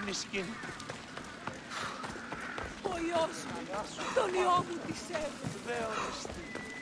miskin. Ο γιος μου, τον ιό μου της έβρε.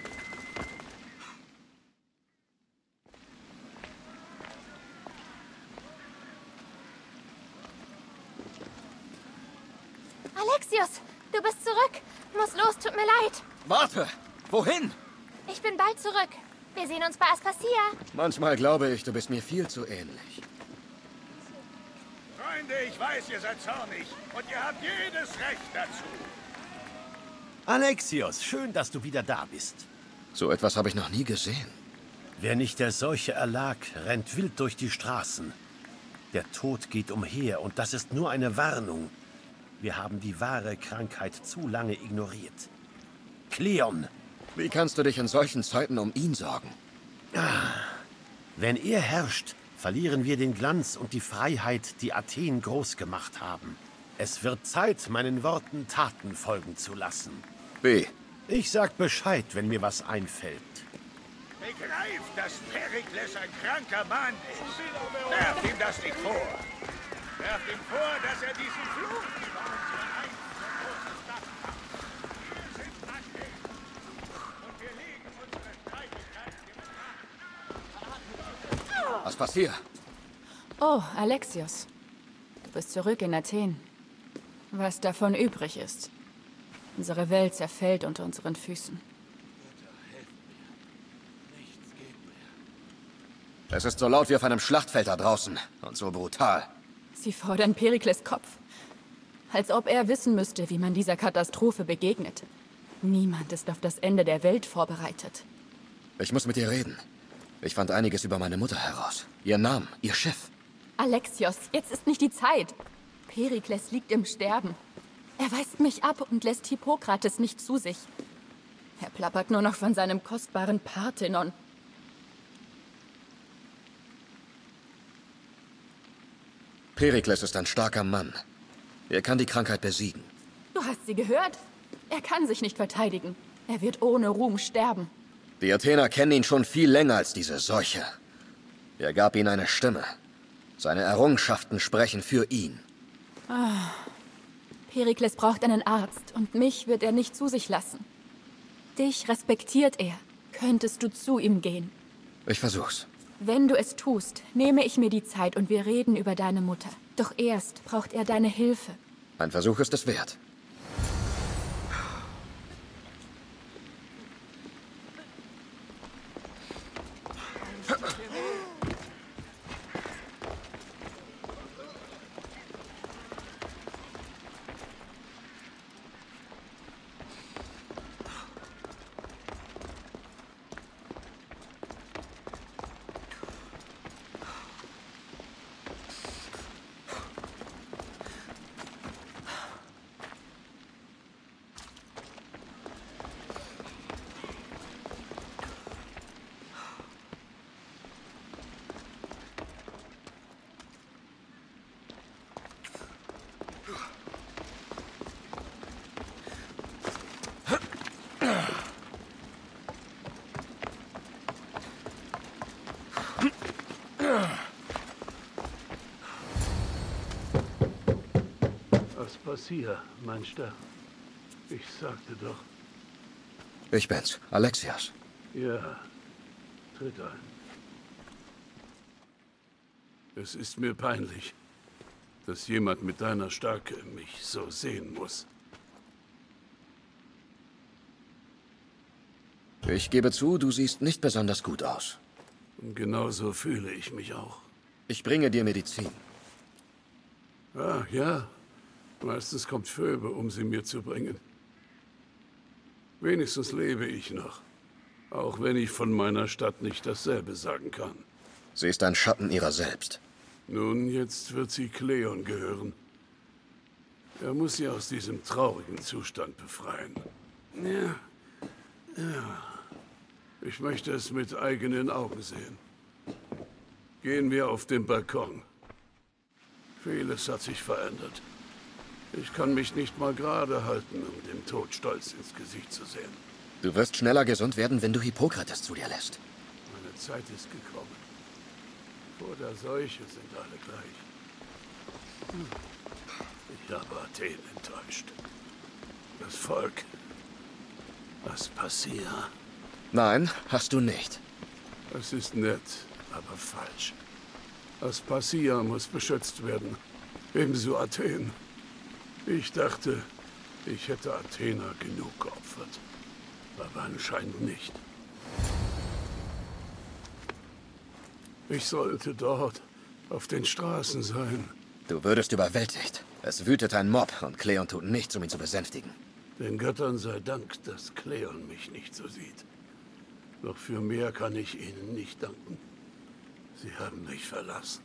Alexios, du bist zurück. Muss los, tut mir leid. Warte! Wohin? Ich bin bald zurück. Wir sehen uns bei Aspasia. Manchmal glaube ich, du bist mir viel zu ähnlich. Freunde, ich weiß, ihr seid zornig. Und ihr habt jedes Recht dazu. Alexios, schön, dass du wieder da bist. So etwas habe ich noch nie gesehen. Wer nicht der Seuche erlag, rennt wild durch die Straßen. Der Tod geht umher und das ist nur eine Warnung. Wir haben die wahre Krankheit zu lange ignoriert. Kleon! Wie kannst du dich in solchen Zeiten um ihn sorgen? Wenn er herrscht, verlieren wir den Glanz und die Freiheit, die Athen groß gemacht haben. Es wird Zeit, meinen Worten Taten folgen zu lassen. Wie? Ich sag Bescheid, wenn mir was einfällt. Begreift, dass Perikles ein kranker Mann ist. Werft ihm das nicht vor. Werft ihm vor, dass er diesen Fluch über unsere einzige große Stadt macht. Wir sind Athen. Und wir legen unsere Streitigkeiten im Was passiert? Oh, Alexios. Du bist zurück in Athen. Was davon übrig ist. Unsere Welt zerfällt unter unseren Füßen. Es ist so laut wie auf einem Schlachtfeld da draußen. Und so brutal. Sie fordern Perikles Kopf. Als ob er wissen müsste, wie man dieser Katastrophe begegnet. Niemand ist auf das Ende der Welt vorbereitet. Ich muss mit dir reden. Ich fand einiges über meine Mutter heraus. Ihr Namen, ihr Schiff. Alexios, jetzt ist nicht die Zeit. Perikles liegt im Sterben. Er weist mich ab und lässt Hippokrates nicht zu sich. Er plappert nur noch von seinem kostbaren Parthenon. Perikles ist ein starker Mann. Er kann die Krankheit besiegen. Du hast sie gehört? Er kann sich nicht verteidigen. Er wird ohne Ruhm sterben. Die Athener kennen ihn schon viel länger als diese Seuche. Er gab ihnen eine Stimme. Seine Errungenschaften sprechen für ihn. Perikles braucht einen Arzt und mich wird er nicht zu sich lassen. Dich respektiert er. Könntest du zu ihm gehen? Ich versuch's. Wenn du es tust, nehme ich mir die Zeit und wir reden über deine Mutter. Doch erst braucht er deine Hilfe. Ein Versuch ist es wert. Aspasia, meinst du? Ich sagte doch. Ich bin's, Alexios. Ja, tritt ein. Es ist mir peinlich, dass jemand mit deiner Stärke mich so sehen muss. Ich gebe zu, du siehst nicht besonders gut aus. Und genauso fühle ich mich auch. Ich bringe dir Medizin. Ah, ja. Meistens kommt Phoebe, um sie mir zu bringen. Wenigstens lebe ich noch. Auch wenn ich von meiner Stadt nicht dasselbe sagen kann. Sie ist ein Schatten ihrer selbst. Nun, jetzt wird sie Kleon gehören. Er muss sie aus diesem traurigen Zustand befreien. Ja. Ich möchte es mit eigenen Augen sehen. Gehen wir auf den Balkon. Vieles hat sich verändert. Ich kann mich nicht mal gerade halten, um dem Tod stolz ins Gesicht zu sehen. Du wirst schneller gesund werden, wenn du Hippokrates zu dir lässt. Meine Zeit ist gekommen. Vor der Seuche sind alle gleich. Ich habe Athen enttäuscht. Das Volk. Aspasia. Nein, hast du nicht. Es ist nett, aber falsch. Aspasia muss beschützt werden. Ebenso Athen. Ich dachte, ich hätte Athener genug geopfert. Aber anscheinend nicht. Ich sollte dort auf den Straßen sein. Du würdest überwältigt. Es wütet ein Mob und Kleon tut nichts, um ihn zu besänftigen. Den Göttern sei Dank, dass Kleon mich nicht so sieht. Doch für mehr kann ich ihnen nicht danken. Sie haben mich verlassen.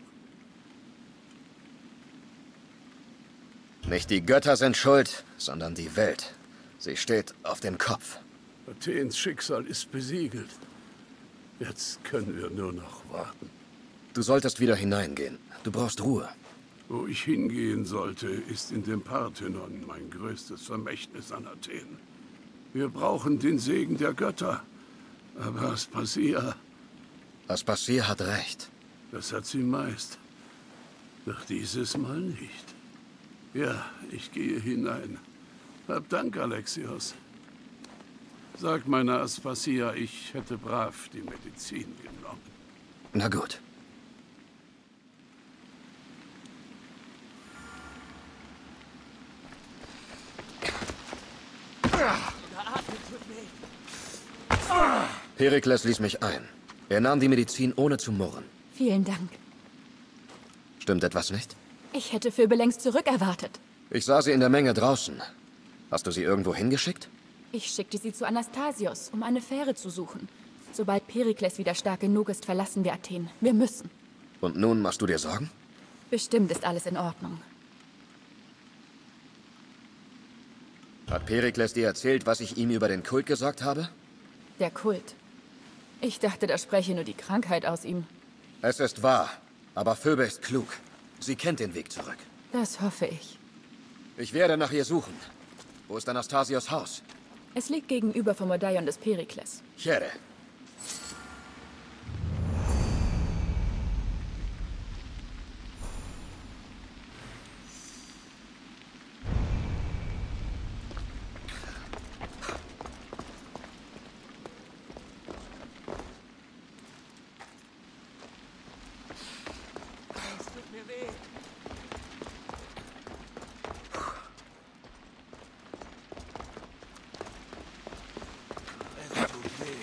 Nicht die Götter sind schuld, sondern die Welt. Sie steht auf dem Kopf. Athens Schicksal ist besiegelt. Jetzt können wir nur noch warten. Du solltest wieder hineingehen. Du brauchst Ruhe. Wo ich hingehen sollte, ist in dem Parthenon mein größtes Vermächtnis an Athen. Wir brauchen den Segen der Götter. Aber Aspasia, Aspasia hat recht. das hat sie meist. Doch dieses Mal nicht. Ja, ich gehe hinein. Hab Dank, Alexios. Sag meiner Aspasia, ich hätte brav die Medizin genommen. Na gut. Perikles ließ mich ein. Er nahm die Medizin ohne zu murren. Vielen Dank. Stimmt etwas nicht? Ich hätte Phoebe längst zurückerwartet. Ich sah sie in der Menge draußen. Hast du sie irgendwo hingeschickt? Ich schickte sie zu Anastasios, um eine Fähre zu suchen. Sobald Perikles wieder stark genug ist, verlassen wir Athen. Wir müssen. Und nun machst du dir Sorgen? Bestimmt ist alles in Ordnung. Hat Perikles dir erzählt, was ich ihm über den Kult gesagt habe? Der Kult. Ich dachte, da spreche nur die Krankheit aus ihm. Es ist wahr, aber Phoebe ist klug. Sie kennt den Weg zurück. Das hoffe ich. Ich werde nach ihr suchen. Wo ist Anastasios Haus? Es liegt gegenüber vom Odeion des Perikles. Chere. Es tut mir weh. Es tut weh.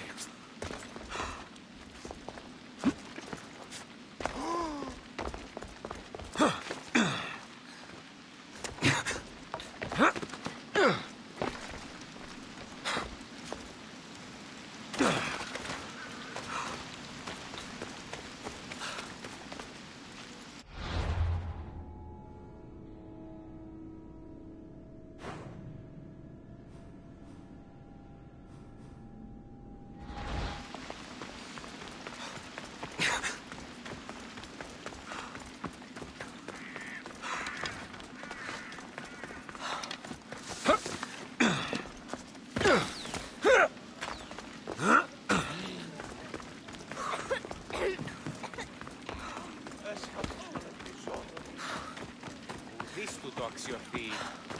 Istutuaksi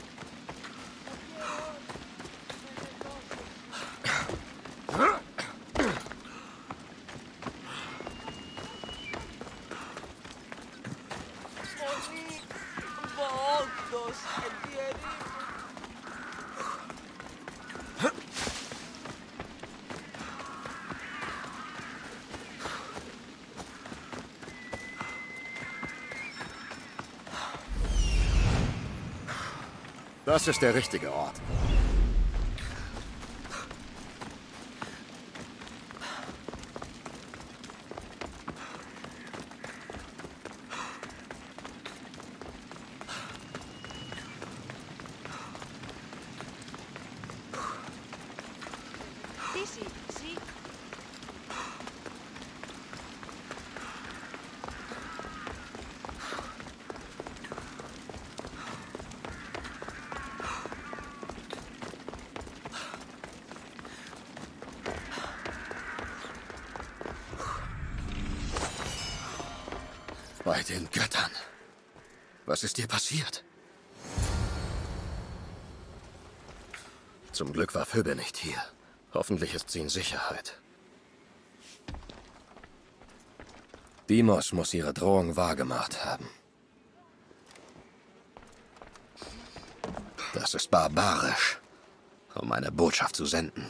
Voltos entieri. Das ist der richtige Ort. Sì. Bei den Göttern. Was ist dir passiert? Zum Glück war Phoebe nicht hier. Hoffentlich ist sie in Sicherheit. Deimos muss ihre Drohung wahrgemacht haben. Das ist barbarisch, um eine Botschaft zu senden.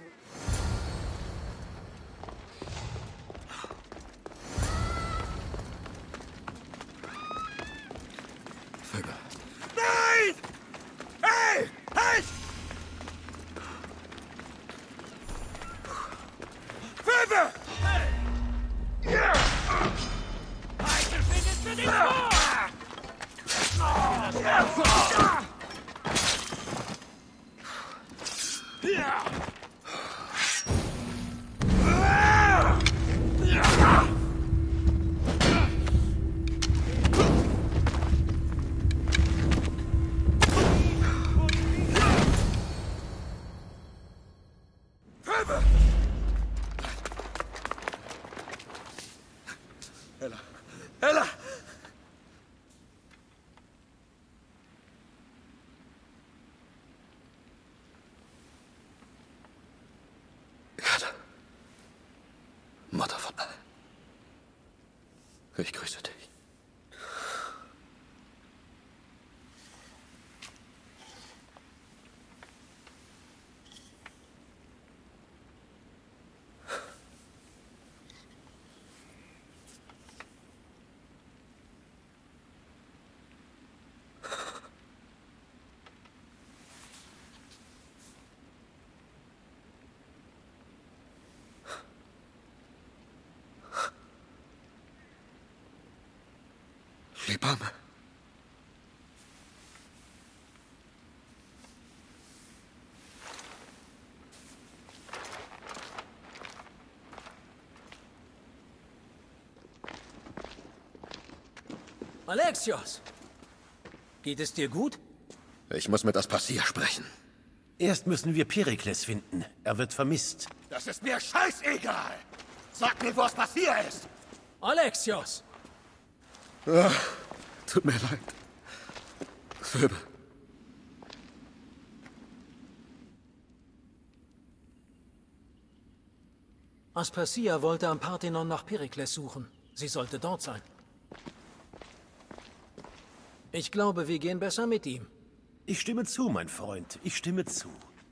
Phoebe. Nein! Hey! Halt! Phoebe! Ella! Erde. Mutter von allen. Ich grüße dich. Hebamme. Alexios! Geht es dir gut? Ich muss mit Aspasia sprechen. Erst müssen wir Perikles finden. Er wird vermisst. Das ist mir scheißegal! Sag mir, was passiert ist! Alexios! Tut mir leid. Phoebe. Aspasia wollte am Parthenon nach Perikles suchen. Sie sollte dort sein. Ich glaube, wir gehen besser mit ihm. Ich stimme zu, mein Freund. Ich stimme zu.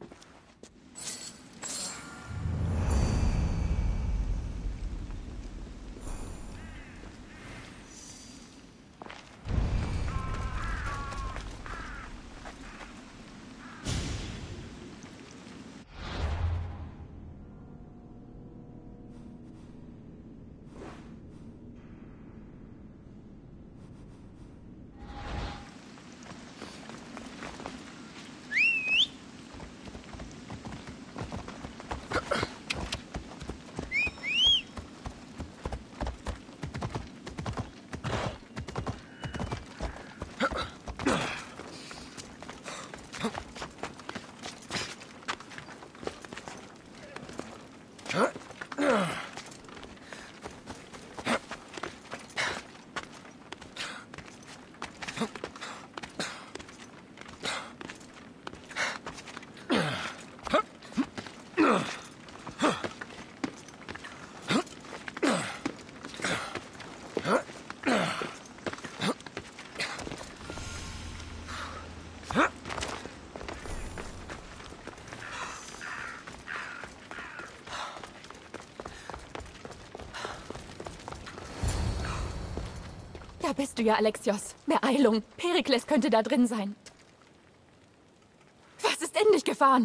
Da bist du ja, Alexios. Beeilung. Perikles könnte da drin sein. Was ist in dich gefahren?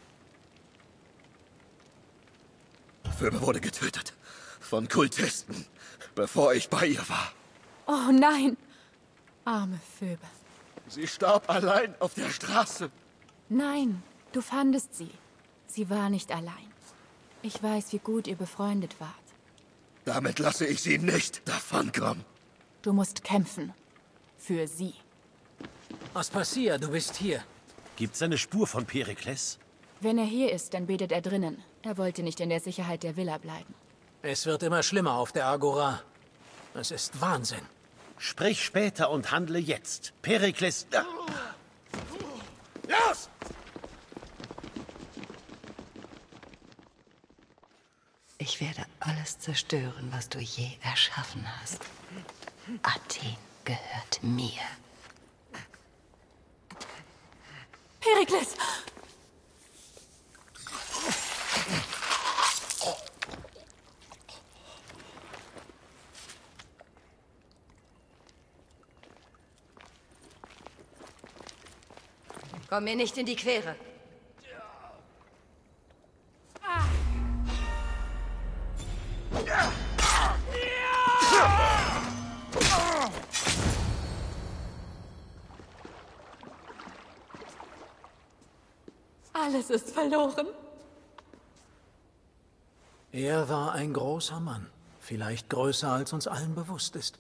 Phoebe wurde getötet. Von Kultisten. Bevor ich bei ihr war. Oh nein. Arme Phoebe. Sie starb allein auf der Straße. Nein, du fandest sie. Sie war nicht allein. Ich weiß, wie gut ihr befreundet wart. Damit lasse ich sie nicht davonkommen. Du musst kämpfen. Für sie. Aspasia, du bist hier. Gibt's eine Spur von Perikles? Wenn er hier ist, dann betet er drinnen. Er wollte nicht in der Sicherheit der Villa bleiben. Es wird immer schlimmer auf der Agora. Es ist Wahnsinn. Sprich später und handle jetzt. Perikles... Los! Ich werde alles zerstören, was du je erschaffen hast. Athen gehört mir. Perikles! Komm mir nicht in die Quere. Alles ist verloren. Er war ein großer Mann. Vielleicht größer, als uns allen bewusst ist.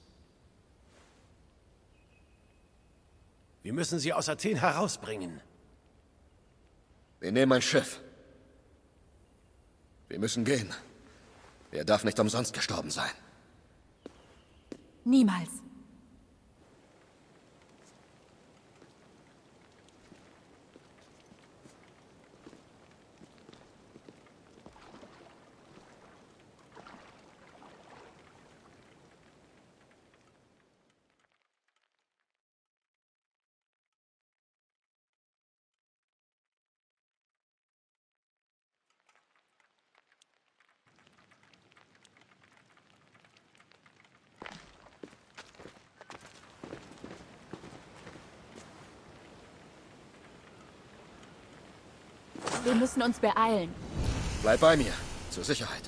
Wir müssen sie aus Athen herausbringen. Wir nehmen ein Schiff. Wir müssen gehen. Er darf nicht umsonst gestorben sein. Niemals. Wir müssen uns beeilen. Bleib bei mir, zur Sicherheit.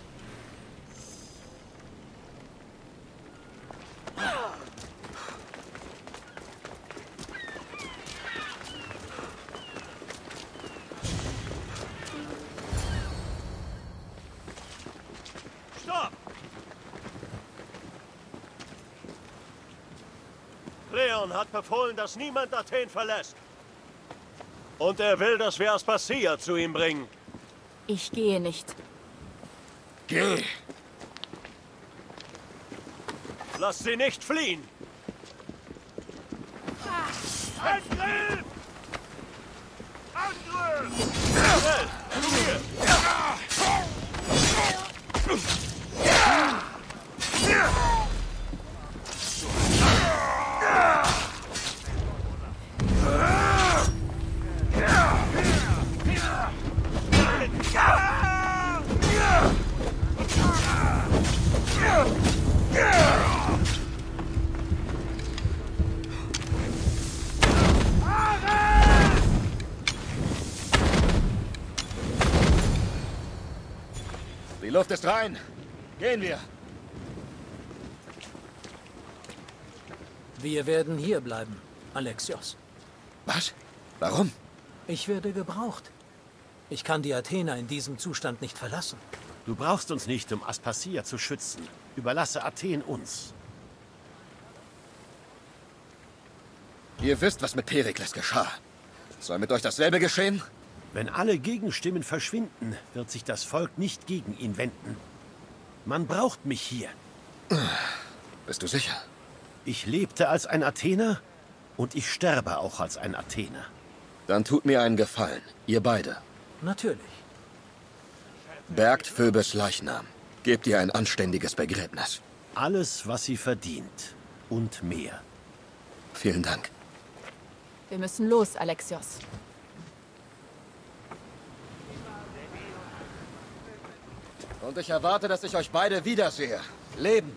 Stopp! Kleon hat befohlen, dass niemand Athen verlässt. Und er will, dass wir Aspasia zu ihm bringen. Ich gehe nicht. Geh! Lass sie nicht fliehen! Angriff! Angriff! Schnell! Zu mir! Die Luft ist rein. Gehen wir. Wir werden hier bleiben, Alexios. Was? Warum? Ich werde gebraucht. Ich kann die Athener in diesem Zustand nicht verlassen. Du brauchst uns nicht, um Aspasia zu schützen. Überlasse Athen uns. Ihr wisst, was mit Perikles geschah. Soll mit euch dasselbe geschehen? Wenn alle Gegenstimmen verschwinden, wird sich das Volk nicht gegen ihn wenden. Man braucht mich hier. Bist du sicher? Ich lebte als ein Athener und ich sterbe auch als ein Athener. Dann tut mir einen Gefallen, ihr beide. Natürlich. Bergt Phoebes Leichnam. Gebt ihr ein anständiges Begräbnis. Alles, was sie verdient. Und mehr. Vielen Dank. Wir müssen los, Alexios. Und ich erwarte, dass ich euch beide wiedersehe. Lebend.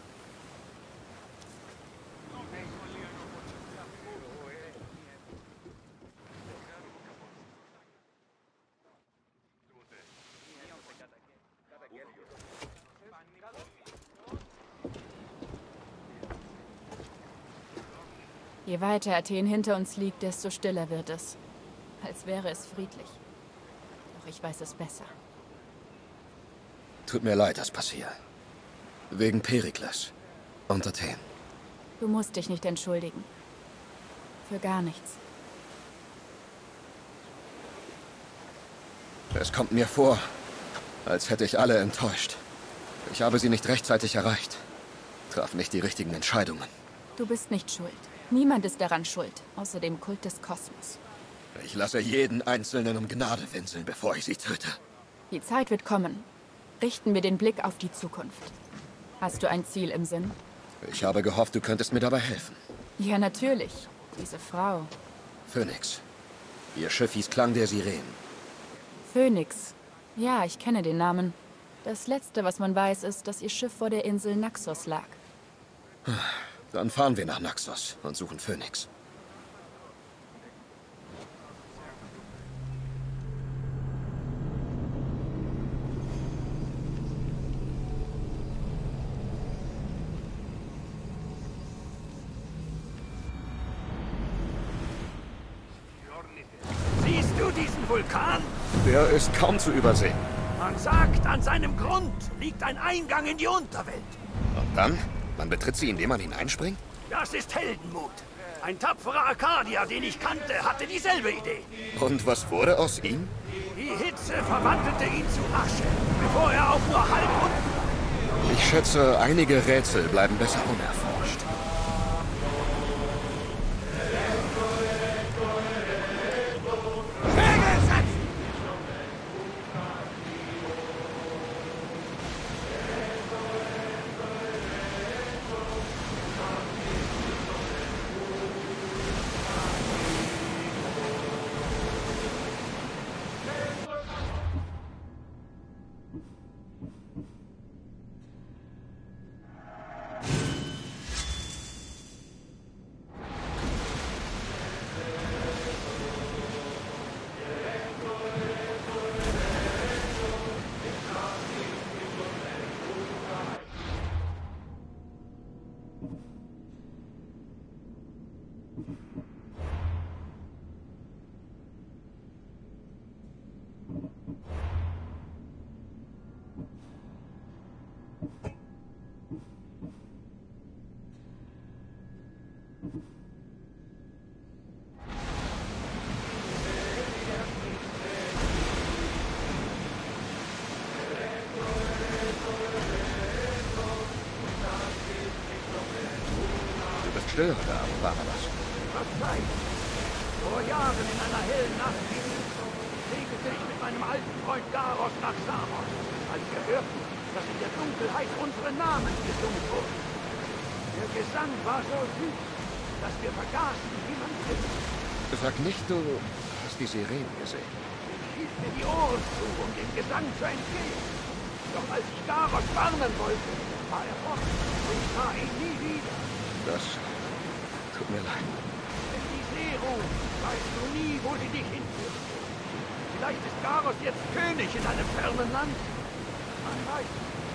Je weiter Athen hinter uns liegt, desto stiller wird es. Als wäre es friedlich. Doch ich weiß es besser. Tut mir leid, Aspasia. Wegen Perikles und Athen. Du musst dich nicht entschuldigen. Für gar nichts. Es kommt mir vor, als hätte ich alle enttäuscht. Ich habe sie nicht rechtzeitig erreicht. Traf nicht die richtigen Entscheidungen. Du bist nicht schuld. Niemand ist daran schuld, außer dem Kult des Kosmos. Ich lasse jeden Einzelnen um Gnade winseln, bevor ich sie töte. Die Zeit wird kommen. Richten wir den Blick auf die Zukunft. Hast du ein Ziel im Sinn? Ich habe gehofft, du könntest mir dabei helfen. Ja, natürlich. Diese Frau. Phoenix. Ihr Schiff hieß Klang der Sirenen. Phoenix. Ja, ich kenne den Namen. Das Letzte, was man weiß, ist, dass ihr Schiff vor der Insel Naxos lag. Dann fahren wir nach Naxos und suchen Phoenix. Siehst du diesen Vulkan? Der ist kaum zu übersehen. Man sagt, an seinem Grund liegt ein Eingang in die Unterwelt. Und dann? Man betritt sie, indem man hineinspringt? Das ist Heldenmut. Ein tapferer Arkadier, den ich kannte, hatte dieselbe Idee. Und was wurde aus ihm? Die Hitze verwandelte ihn zu Asche, bevor er auch nur halb unten. Ich schätze, einige Rätsel bleiben besser unerforscht. Still, da war was. Verzeih. Vor Jahren in einer hellen Nacht segelte ich mit meinem alten Freund Garros nach Samos, als wir hörten, dass in der Dunkelheit unsere Namen gesungen wurden. Der Gesang war so süß, dass wir vergaßen, wie man ist. Sag nicht, du hast die Sirenen gesehen. Ich hielt mir die Ohren zu, um dem Gesang zu entgehen. Doch als ich Garros warnen wollte, war er fort und ich sah ihn nie wieder. Das tut mir leid. Wenn die See ruht, weißt du nie, wo sie dich hinführt. Vielleicht ist Garros jetzt König in einem fernen Land. Man weiß.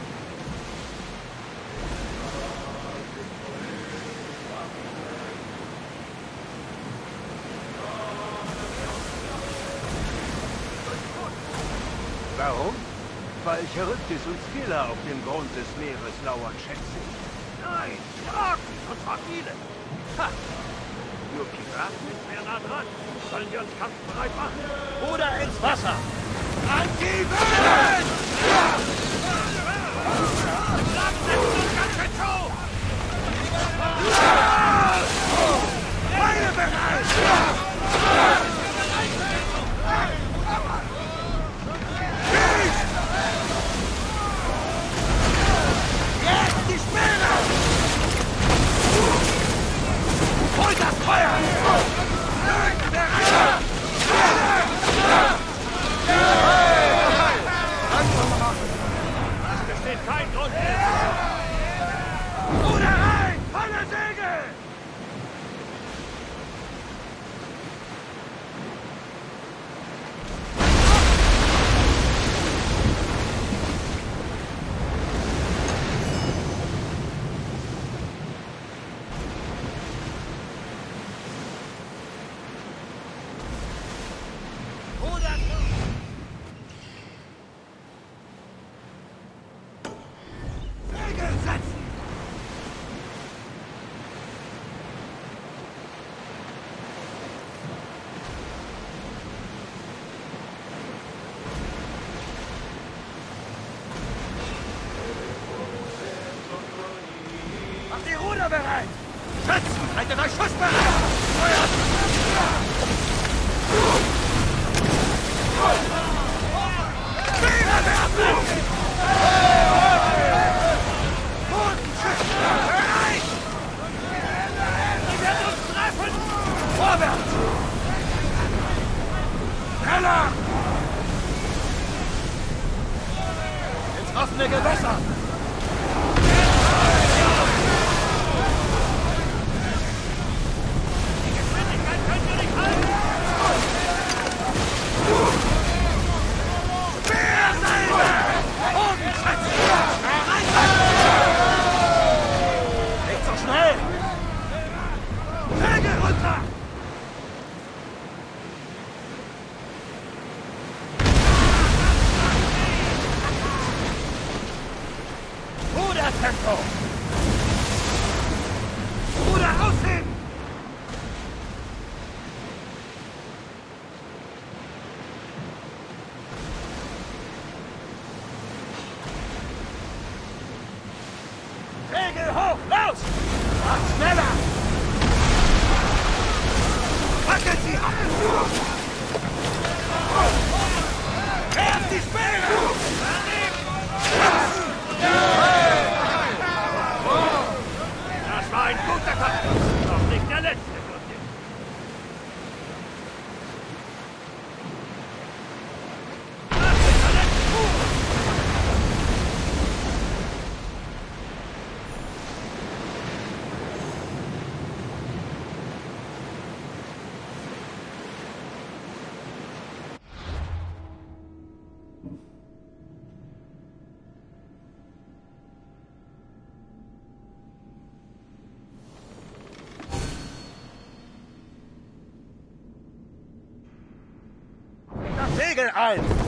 Warum? Weil Charybdis und Scylla auf dem Grund des Meeres lauern, schätze ich. Nein, Piraten, und zwar viele. Ha! Nur Piraten ist mehr nah dran. Sollen wir uns kampfbereit machen? Oder ins Wasser! An die Wellen! Setzen uns ganz schön zu! Beide bereit! Jetzt die Speere! Holt das Feuer! Es besteht kein Grund mehr. Ruder rein! Volle Segel! Macht die Ruder bereit! Schützen, haltet euch schussbereit! Feuert! Speere werfen! offene Gewässer! Die Geschwindigkeit können wir nicht halten! Speersalve! Bogenschützen! Nicht so schnell! Säge runter! Rudertempo! Ruder ausheben! Segel hoch! Los! Mach schneller! Packen Sie ab! Werft die Speere! Das war ein guter Kampf! Doch nicht der letzte von dir! Segel ein!